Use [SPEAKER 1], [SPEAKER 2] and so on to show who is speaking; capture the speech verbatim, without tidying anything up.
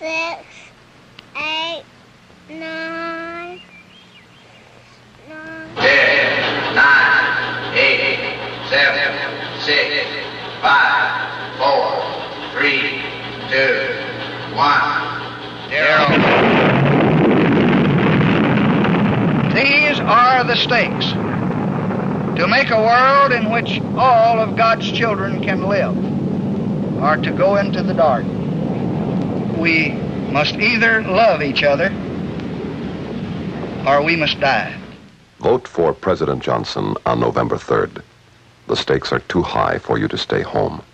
[SPEAKER 1] six, eight, nine, nine.
[SPEAKER 2] Ten, nine, eight, seven, six, five, four, three, two, one, zero.
[SPEAKER 3] These are the stakes. To make a world in which all of God's children can live, or to go into the dark. We must either love each other, or we must die.
[SPEAKER 4] Vote for President Johnson on November third. The stakes are too high for you to stay home.